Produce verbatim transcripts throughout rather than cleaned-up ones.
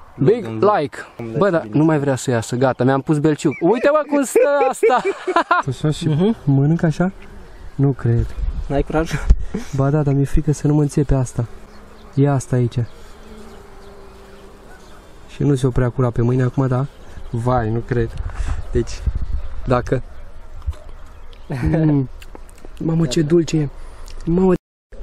Big like. Bă, dar nu mai vrea să iasă, gata, mi-am pus belciug. Uite mă cum stă asta. Așa și uh-huh. Mănânc așa? Nu cred. N-ai curaj? Ba da, dar mi-e frică să nu mă înțepe asta. Ia asta aici. Și nu se oprea cura pe mâine acum, da? Vai, nu cred. Deci, dacă... Mm. Mamă, ce dulce e. Mamă.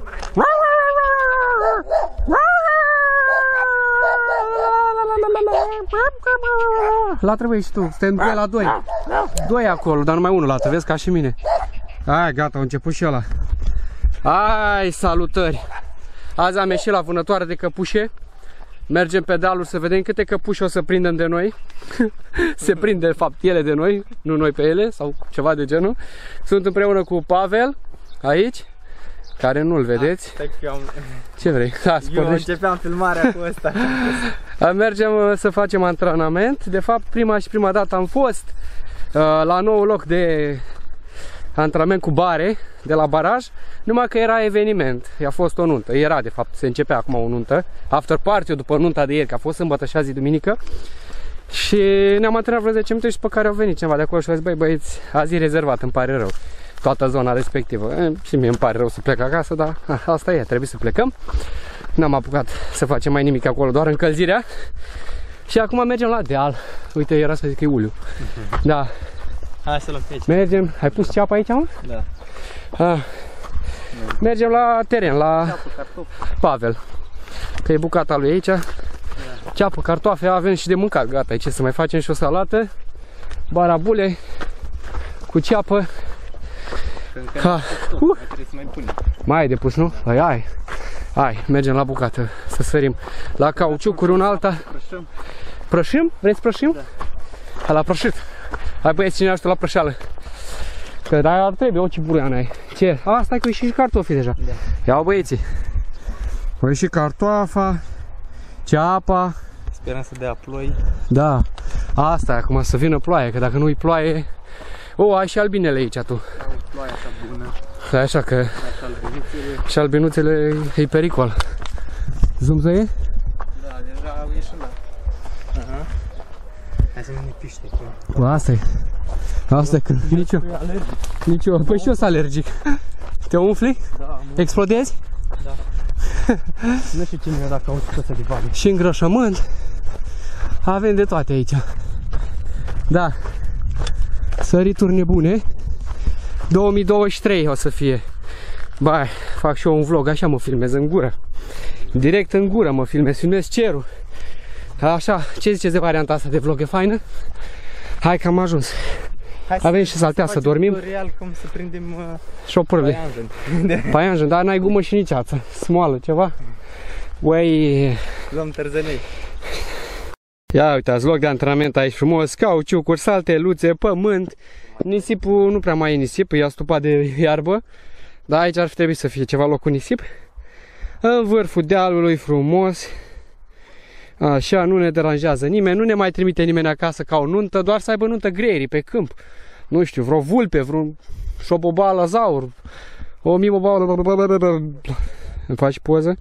La trebuie și tu, suntem doi la doi. Doi acolo, dar numai unul lată, vezi, ca și mine. Hai, gata, a început și ăla. Hai, salutări. Azi am ieșit la vânătoare de căpușe. Mergem pe dealuri să vedem câte căpuși o să prindem de noi. Se prind de fapt ele de noi, nu noi pe ele sau ceva de genul. Sunt împreună cu Pavel, aici, care nu-l vedeți. Da, am... Ce vrei? Da, eu începeam filmarea cu ăsta. Mergem să facem antrenament. De fapt, prima și prima dată am fost uh, la nou loc de antrenament cu bare, de la baraj, numai că era eveniment, a fost o nuntă, era de fapt, se începea acum o nuntă, after party după nunta de ieri, că a fost sâmbătă și azi duminică, și ne-am antrenat vreo zece minute și pe care au venit cineva de acolo și a zis, băi băieți, azi e rezervat, îmi pare rău, toată zona respectivă, e, și mie îmi pare rău să plec acasă, dar a, asta e, trebuie să plecăm, n-am apucat să facem mai nimic acolo, doar încălzirea, și acum mergem la deal, uite, era să zic că e uliu, da. Hai să luăm pe aici. Mergem, ai pus ceapa aici, mă? Da. Ah. Mergem la teren, la ceapă, Pavel. Că e bucata lui aici. Da. Ceapă, cartoafe, avem și de mâncat, gata, aici să mai facem și o salată. Barabule cu ceapă. Ha. Uh. Mai trebuie să mai punem. Mai ai de pus, nu? Hai, hai. Hai, mergem la bucată, să sărim la cauciucuri una alta. Prășim. Prășim? Vreți prășim? Da. Hai la prășit. Hai băieți, cine ajută la prășeală? Că dar ar trebui, o cibureană ai. Ce? A, stai că e și cartofii deja. Da. Ia băieții. Păi și cartoafa, ceapa. Sperăm să dea ploi. Da. Asta e acum, să vină ploaie, că dacă nu-i ploaie... O, ai și albinele aici tu. Au ploaie așa bună. Da, așa că... Așa albinuțele. Și albinuțele e pericol. Zumzăie? Da, deja au ieșit la... Aha. Hai să nu ne piște. Bă, asta e. Asta e că nici eu. Nici eu. Păi și eu sunt alergic. Te umfli? Da. Explodezi? Da. Nu știu cine mi-a dat cauciuc ăsta de vale. Și îngrășământ. Avem de toate aici. Da. Sărituri nebune. două mii douăzeci și trei o să fie. Bai, fac și eu un vlog, așa mă filmez în gură. Direct în gură mă filmez, filmez cerul. Așa, ce ziceți de varianta asta de vlog, e faină? Hai că am ajuns. Hai avem și saltea să, să dormim. Real cum să prindem uh, șopurile. Paianjen. Paianjen, dar n-ai gumă și nici ață. Smoală, ceva. Uai. Luăm târzănei. Ia uitați, loc de antrenament aici frumos, cauciucuri, salte, luțe, pământ. Nisipul nu prea mai e nisip, e astupat de iarbă. Dar aici ar fi trebuit să fie ceva loc cu nisip. În vârful dealului frumos. Așa, nu ne deranjează nimeni, nu ne mai trimite nimeni acasă ca o nuntă, doar să aibă nuntă greierii pe câmp. Nu știu, vreo vulpe, vreun șobobalazaur, o mimobală. Îmi faci poză?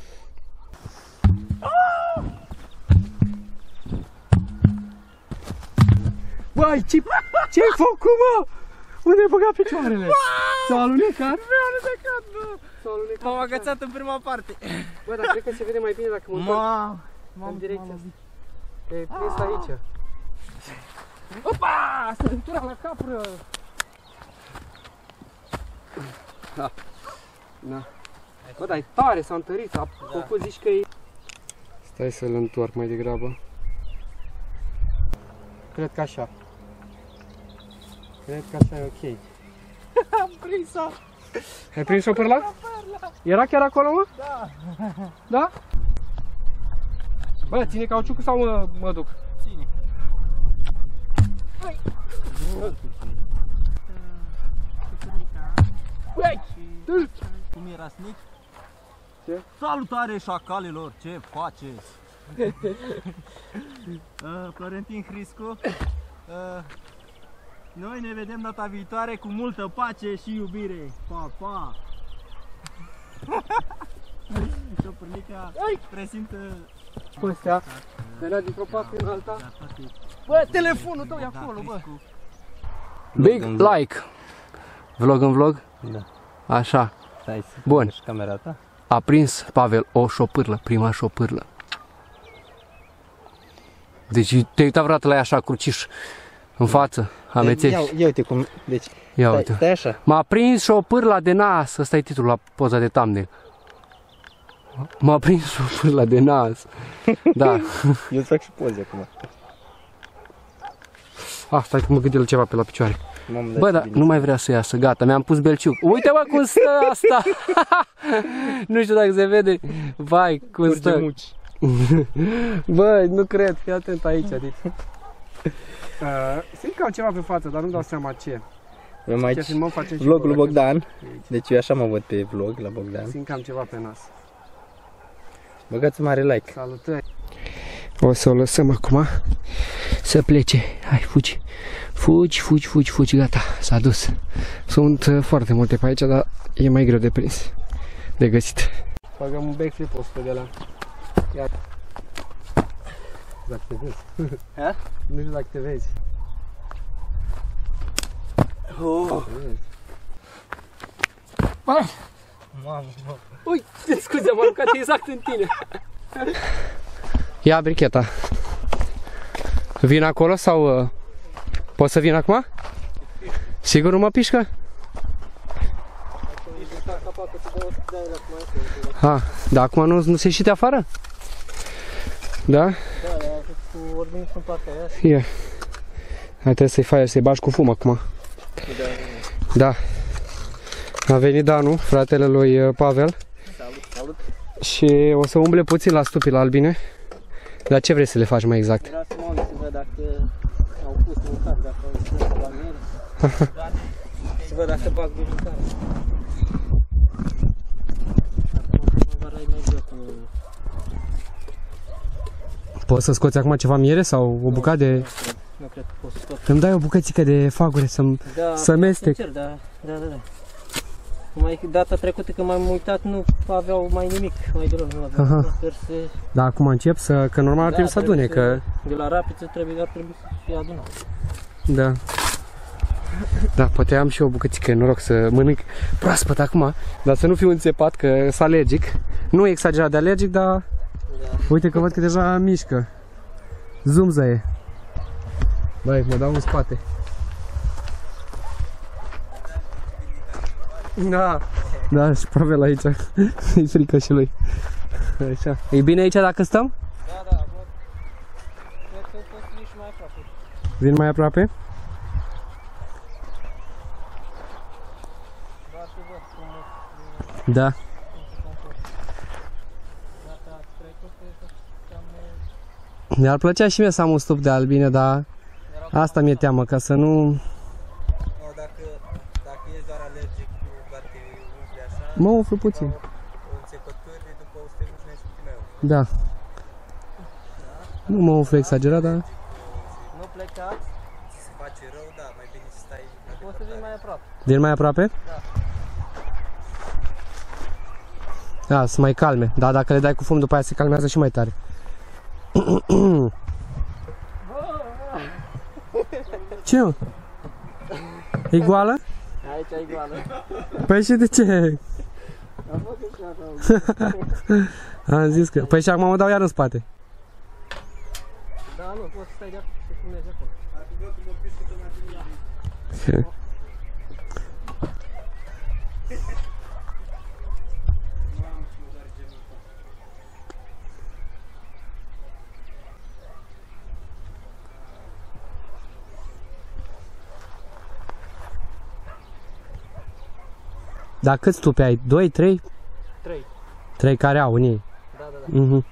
Băi, ce, ce-ai făcut, mă? Unde ai băgat picioarele? S-au alunecat? Mi-au alunecat, bă! S-au alunecat. M-am agățat în prima parte. Bă, dar cred că se vede mai bine dacă mă întorc în direcția asta. E prins aici. Opa! Săritura la capră! Da. Da. Bă, dar e tare, s-a întărit, a făcut, zici că e... Stai să-l întorc mai degrabă. Cred că așa. Cred că așa e ok. Am prins-o! Ai prins-o pârla? Era chiar acolo, mă? Da. Da? Bă, ține cauciucul sau mă, mă duc? Ține. Băi! Cum e rasnic? Ce? Salutare șacalilor, ce faceți? uh, Florentin Hriscu. uh, Noi ne vedem data viitoare cu multă pace și iubire. Pa, pa! Șopârnica prezintă Păstea. Era dintr-o parte în alta. Bă, telefonul tău e acolo, bă. Big like. Vlog în vlog? Da. Așa. Stai să bun. Camera ta. A prins Pavel o șopârlă, prima șopârlă. Deci te-ai uitat vreodată la ea așa cruciș în față, amețești. Ia, ia uite cum, deci, ia stai, uite. Stai așa. M-a prins șopârla de nas, ăsta e titlul la poza de thumbnail. M-a prins șopârla de nas. Da. Eu îți fac și poze acum. Ah, stai că mă gândesc la ceva pe la picioare. Mamă, bă, dar nu mai vrea să iasă, gata, mi-am pus belciug. Uite mă cum stă asta! Nu știu dacă se vede. Vai, cum Curge stă. muci. Bă, nu cred, fii atent aici, adică. Uh, simt că am ceva pe față, dar nu dau seama ce. Avem aici filmăm, facem și vlogul lui vlog. Bogdan. Deci eu așa mă văd pe vlog la Bogdan. Simt că am ceva pe nas. Băgați mare like. Salutări. O să o lăsăm acum să plece. Hai, fugi. Fugi, fugi, fugi, fugi, gata, s-a dus. Sunt uh, foarte multe pe aici, dar e mai greu de prins, de găsit. Băgăm un backflip o sută de la. Ia. Dacă te vezi. Ha? Nu știu dacă te vezi. Oh. Ah! Mamă, mamă. Ui, scuze, m-am aruncat exact în tine. Ia bricheta. Vin acolo sau... Uh, pot să vin acum? Sigur nu mă pișcă? Ha, dar acum nu, nu se ieși de afară? Da? Da, cu vorbim în partea aia. Ia. Hai, trebuie să-i faci, să-i bagi cu fum acum. Da. A venit Danu, fratele lui Pavel. Salut, salut. Și o să umble puțin la stupile albine. Dar ce vrei să le faci mai exact? Vreau să mă uit să văd dacă au pus mâncare, dacă au strâns la miere. Să văd dacă bag de mâncare. Poți să scoți acum ceva miere sau o bucată de... Nu cred că pot să scot. Îmi dai o bucățică de fagure să-mi Da, să mestec. sincer, da, da, da, da. Mai data trecută când m-am uitat nu aveau mai nimic, mai de rău, nu aveau. Aha. Sper să... Da, acum încep să... că normal ar Da, trebui să adune, trebuie că... De la rapiță trebuie, ar trebui să fie adunat. Da. Da, poate am și o bucățică, noroc să mănânc proaspăt acum, dar să nu fiu înțepat că sunt alergic. Nu e exagerat de alergic, dar... Da. Uite că văd că deja mișcă. Zumzăie. Băi, mă dau în spate. Da. Da, și Pavel aici. E frică și lui. Așa. E bine aici dacă stăm? Da, da, bă. Cred că pot veni și mai aproape. Vin mai aproape? Da, să văd cum... Da. Data trecută cam... Mi-ar plăcea și mie să am un stup de albine, dar asta mi-e teamă, ca să nu... No, dacă, dacă ești doar alergic, doar te umfli așa... Mă umflu puțin. O înțepături, după o să te umfli și puțin mai umfli. Da. Nu mă umflu exagerat, dar... Nu plecați. Ți se face rău, da, mai bine să stai... Poți să vii mai aproape. Vin mai aproape? Da. Da, sunt mai calme. Da, dacă le dai cu fum, după aia se calmează și mai tare. Ce, mă? E goală? Aici e goală. Păi și de ce? Am făcut și așa. Am zis că... Păi și acum mă dau iar în spate. Da, nu, poți să stai de acolo, să filmezi acolo. Dar câți stupe ai? doi, trei? trei. trei care au în ei. Da, da, da. Mhm.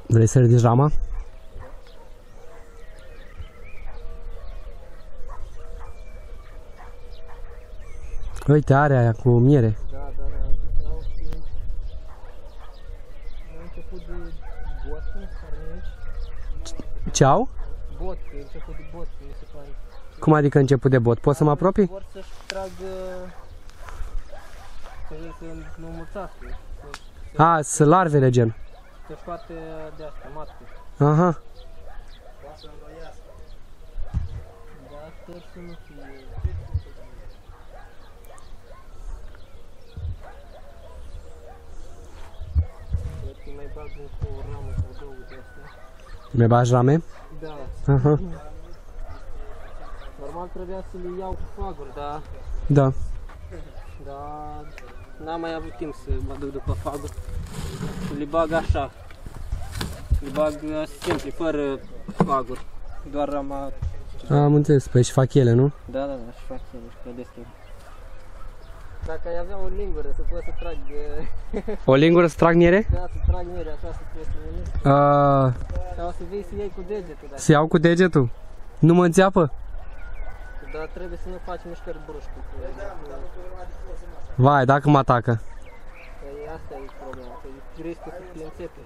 Vrei să ridici rama? Uite, are aia cu miere. Da, da, da. Au început de bot, Ce au? bot, e început de bot, mi se pare. Cum adică început de bot? Poți să mă apropii? Vor să-și tragă, să nu mulțească, A, să larvele gen. să scoate de asta, matcă. Aha. Poate să înroiască. Da, sper să nu fie. Cred că mai bag încă o ramă sau două de astea. Mi bagi rame? Da. Aha. Normal trebuia să le iau cu faguri, dar, Da. dar n-am mai avut timp să mă duc după faguri. Le bag așa. Le bag simple, fără faguri. Doar rama. Am înțeles, păi și fac ele, nu? Da, da, da, și fac ele și clădesc ele. Dacă ai avea o lingură să poți să trag... O lingură să trag miere? Da, să trag miere, așa să poți să veni. Uh, Sau să vii să iei cu degetul. Dacă... să iau cu degetul? Nu mă înțeapă? Dar trebuie să nu faci mișcări bruște. Vai, dacă mă atacă. Păi asta e problema, că riscă să fie înțepe.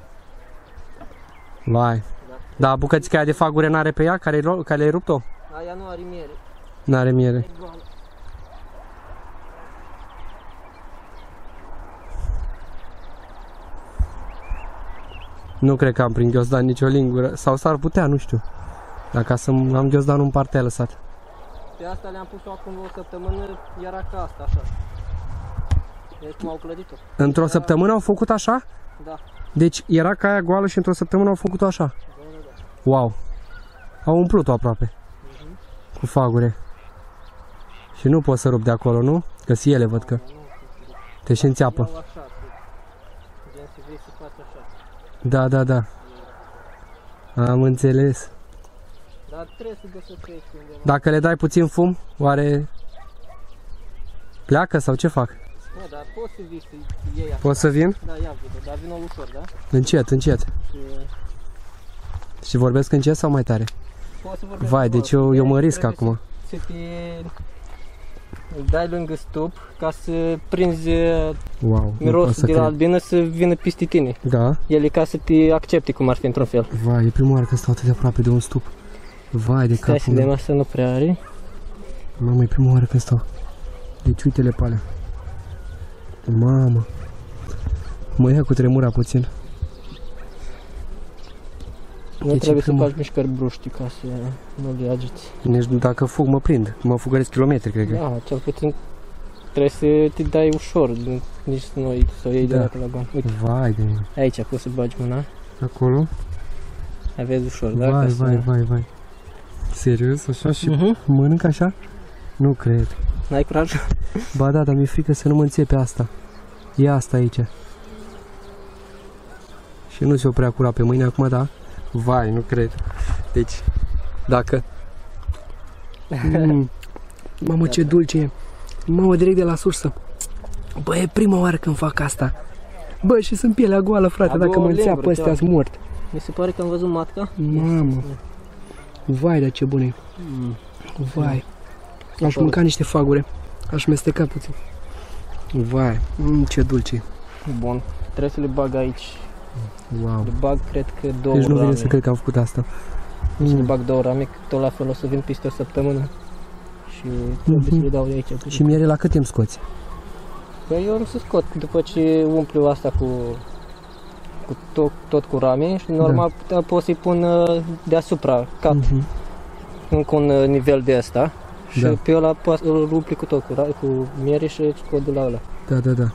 Vai. Da. Da, bucățica aia de fagure n-are pe ea? Care, care ai rupt-o? Aia nu are miere. N-are miere. E goală. Nu cred că am prin ghiozdan nicio lingură. Sau s-ar putea, nu știu. Dacă să am ghiozdanul în partea lăsat. Pe asta le-am pus-o acum o săptămână, era ca asta, așa. Deci cum au clădit-o. Într-o săptămână au făcut așa? Da. Deci era ca aia goală și într-o săptămână au făcut-o așa? Da, da, da. Wow. Au umplut-o aproape. Uh-huh. Cu fagure. Și nu poți să rup de acolo, nu? Că și ele văd că te și înțeapă. Iau așa, să, gen să vii să faci așa. Da, da, da. Am înțeles. Dar trebuie să găsești undeva. Dacă le dai puțin fum, oare pleacă sau ce fac? Nu, dar poți să vii să iei așa. Poți să vin? Da, ia video, dar vină ușor, da? Încet, încet. Și Și vorbesc încet sau mai tare? poți să vorbești. Vai, deci eu, eu mă risc Trebuie acum. Să te îl dai lângă stup ca să prinzi Wow. nu pot mirosul să de la cred. albină să vină peste tine. Da? El e ca să te accepte cum ar fi într-un fel. Vai, e prima oară că stau atât de aproape de un stup. Vai de Stai să capul vedem, meu. asta nu prea are. Mamă, e prima oară când stau. Deci uite-le pe alea. Mamă. Mă ia cu tremura puțin. Nu Deci trebuie să prima- faci mișcări bruști ca să nu le agiți. Deci dacă fug mă prind. Mă fugăresc kilometri, cred că. Da, cel puțin trebuie să te dai ușor, nici să nu să o iei Da. de la ban. Uite, Vai de mine. aici poți să bagi mâna, Acolo? aveți ușor, da? Vai, Ca vai, să... vai, vai. Serios? Așa și Mhm. mănânc așa? Nu cred. N-ai curaj? Ba da, dar mi-e frică să nu mă înțepe asta. E asta aici. Și nu se-o prea cura pe mâine acum, da? Vai, nu cred. Deci, dacă... Mm. Mamă, ce dulce e. Mamă, direct de la sursă. Bă, e prima oară când fac asta. Bă, și sunt pielea goală, frate, A dacă doua mă înțeapă lingură, ăstea da. sunt mort. Mi se pare că am văzut matca. Mamă. Vai, dar ce bun e. Mm. Vai. Aș mânca niște fagure. Aș mesteca puțin. Vai, mm, ce dulce e. Bun, trebuie să le bag aici. Wow. Le bag, cred că două Deci nu rame. vine să cred că am făcut asta. Și le bag două rame, că tot la fel o să vin peste o săptămână. Și trebuie Mhm. să le dau de aici. Și miere la cât timp scoți? Păi eu o să scot după ce umplu asta cu, cu tot, tot cu rame și normal da. pot să-i pun uh, deasupra cap, Mhm. încă un uh, nivel de asta. Și Da. pe ăla po- îl umpli cu tot, cu, ra- cu miere și îl scot de la ăla. Da, da, da.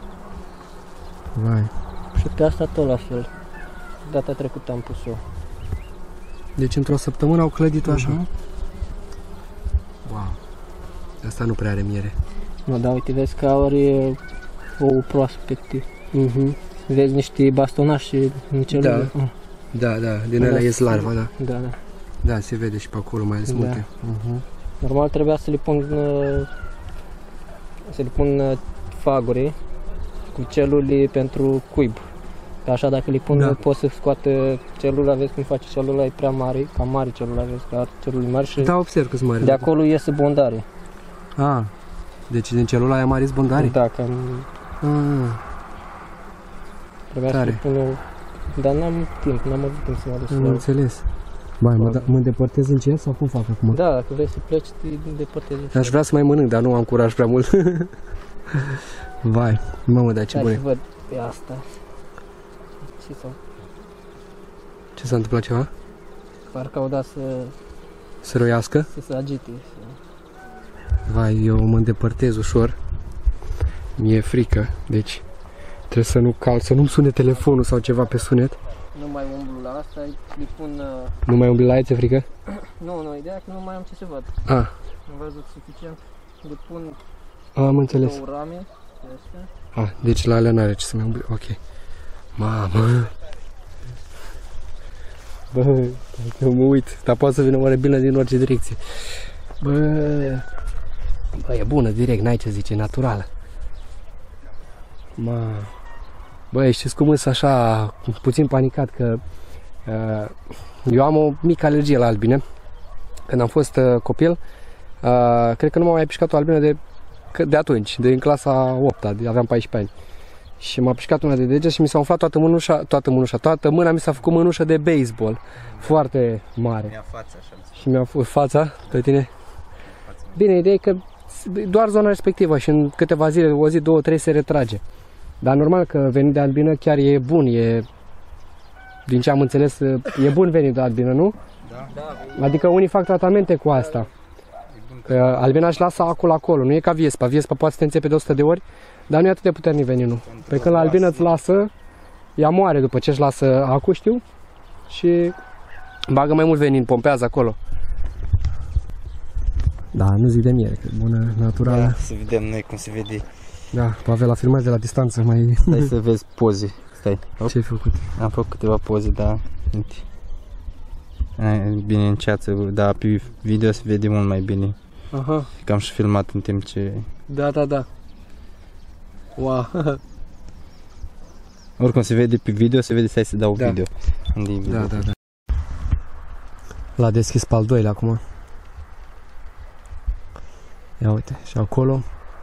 Vai. Și pe asta tot la fel. Data trecută am pus-o. Deci într-o săptămână au clădit-o așa. Mhm. Wow. Asta nu prea are miere. Nu, da, uite, vezi că are ou proaspete. Mhm. Vezi niște bastonași în celule. Da. Ah, Da, da, din Da, alea da. ies larva, da. da, da. Da, se vede și pe acolo mai ales Da. multe. Mhm. Normal trebuia să le pun uh, să le pun uh, fagure cu celule pentru cuib. Că așa dacă le pun, Da. nu pot să scoată celula, vezi cum face celula, e prea mare, cam mare celula, vezi că are celule mari și Da, observ că sunt mari. de acolo iese bondare. Ah, deci din celula aia mari sunt bondare? Da, cam Ah, trebuia să Tare. le pun eu, dar n-am timp, n-am avut timp să mă duc să am iau. înțeles. Bai, mă, da, mă îndepărtez în cer sau cum fac acum? Da, dacă vrei să pleci, te îndepărtezi. Aș vrea să mai mănânc, dar nu am curaj prea mult. Vai, mamă, dar ce Hai bune. să văd pe asta. Ce s-a... Ce s-a întâmplat ceva? Parcă au dat să, Să roiască? să se agite. Să... Vai, eu mă îndepărtez ușor. Mi-e frică, deci trebuie să nu cal, să nu-mi sune telefonul sau ceva pe sunet. Nu mai umblu la asta, îi pun... Uh... Nu mai umbli la ea, ți-e frică? Nu, nu, ideea că nu mai am ce să văd. Ah, Am văzut suficient. Le pun am înțeles. două rame. Astea. Ah, deci la alea n-are ce să mai umbli. Ok. Mamă. Bă, că mă uit, dar poate să vină oare bine din orice direcție. Bă, bă, e bună direct, n-ai ce zice, naturală. Ma. Bă, știți cum îs așa, puțin panicat, că uh, eu am o mică alergie la albine. Când am fost uh, copil, uh, cred că nu m-a mai pișcat o albină de, de atunci, de în clasa a opta, de, aveam paisprezece ani. Și m-a pișcat una de deget și mi s-a umflat toată mânușa, toată mânușa, toată mâna mi s-a făcut mânușă de baseball, foarte mare. Mi-a fața așa. Și mi-a făcut fața pe tine. Bine, ideea e că doar zona respectivă și în câteva zile, o zi, două, trei se retrage. Dar normal că venit de albină chiar e bun, e, din ce am înțeles, e bun venit de albină, nu? Da. Adică unii fac tratamente cu asta. Că albina își lasă acul acolo, nu e ca viespa. Viespa poate să te înțepe de o sută de ori, dar nu e atât de puternic veninul. Pe când la albină îți lasă, ea moare după ce își lasă acul, știu, și bagă mai mult venin, pompează acolo. Da, nu zic de miere, că e bună, naturală. Da, să vedem noi cum se vede. Da, Pavel a filmat de la distanță mai... Stai să vezi poze. Stai. Ce ai făcut? Am făcut câteva poze, dar uite. Ai, bine în ceață, dar pe video se vede mult mai bine. Aha, Că am și filmat în timp ce... da, da, da. Wow. Oricum se vede pe video, se vede, stai să dau Da. video. Unde e video? Da, da, da. L-a deschis pe al doilea acum. Ia uite, și acolo.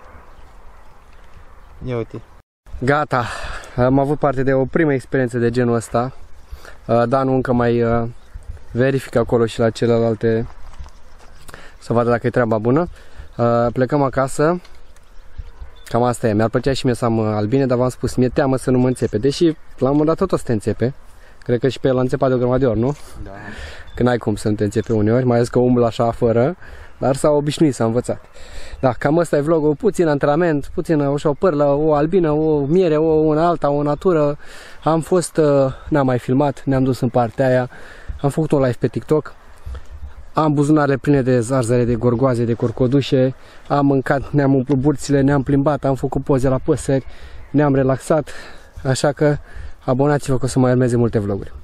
Ia uite. Gata, am avut parte de o primă experiență de genul ăsta. Danu încă mai verifică acolo și la celelalte să vadă dacă e treaba bună. Plecăm acasă. Cam asta e. Mi-ar plăcea și mie să am albine, dar v-am spus, mi-e teamă să nu mă înțepe. Deși la un moment dat tot o să te înțepe. Cred că și pe el a înțepat de o grămadă de ori, nu? Da. Că n-ai cum să nu te înțepe uneori, mai ales că umblă așa fără. Dar s-a obișnuit, s-a învățat. Da, cam ăsta e vlogul, puțin antrenament, puțin așa o pârlă, o albină, o miere, o una alta, o natură. Am fost, n-am mai filmat, ne-am dus în partea aia, am făcut un live pe TikTok. Am buzunarele pline de zarzăre, de gorgoaze, de corcodușe, am mâncat, ne-am umplut burțile, ne-am plimbat, am făcut poze la păsări, ne-am relaxat, așa că abonați-vă că o să mai urmeze multe vloguri.